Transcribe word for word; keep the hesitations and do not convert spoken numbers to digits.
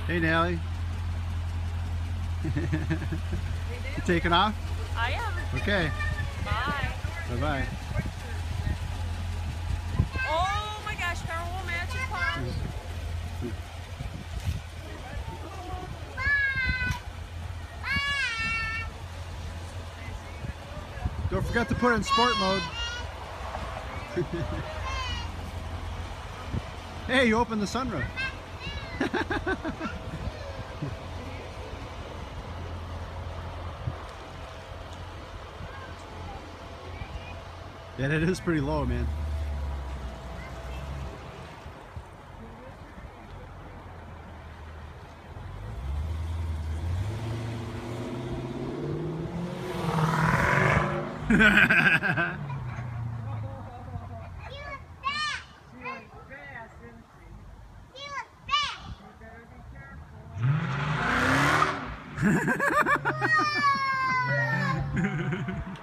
Hey, Nelly. You taking off? I am. Okay. Bye. Bye-bye. Oh my gosh, Carol will match his pond. Don't forget to put it in sport mode. Hey, you opened the sunroof. Yeah, that is pretty low, man. Ha ha ha ha!